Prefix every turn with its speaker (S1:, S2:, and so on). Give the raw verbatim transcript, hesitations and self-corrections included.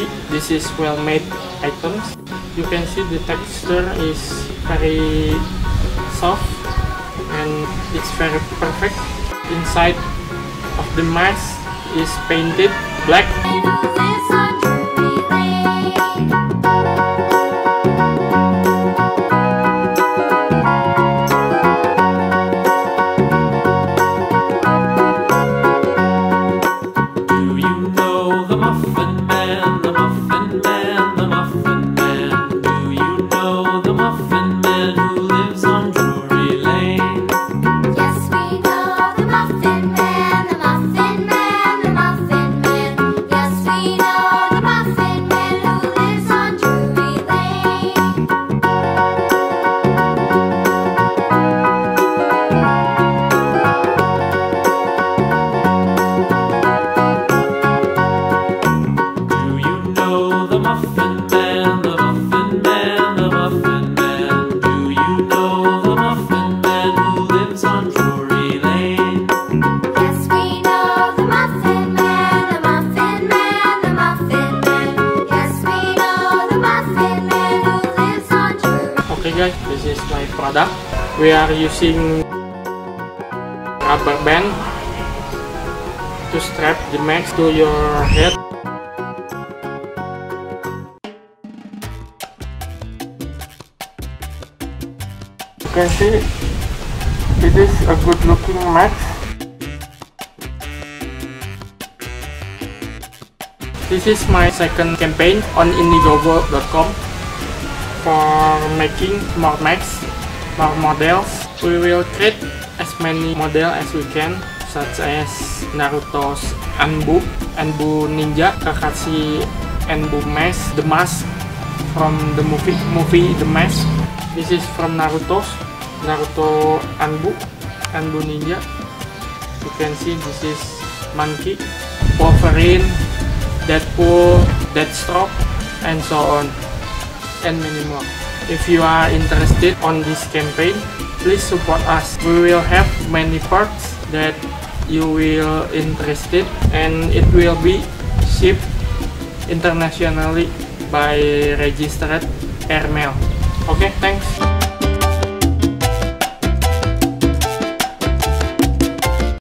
S1: see, this is well-made items. You can see the texture is very soft and it's very perfect. Inside of the mask is painted black. Okay guys, this is my product. We are using rubber band to strap the mask to your head. You can see it is a good looking mask. This is my second campaign on Indiegogo dot com. For making more masks, more models. We will create as many models as we can, such as Naruto's Anbu, Anbu Ninja, Kakashi Anbu mask, the mask from the movie, movie The Mask. This is from Naruto's, Naruto Anbu, Anbu Ninja. You can see this is Monkey, Wolverine, Deadpool, Deathstroke, and so on, and many more. If you are interested on this campaign, please support us. We will have many parts that you will interested, and it will be shipped internationally by registered airmail. Okay, thanks.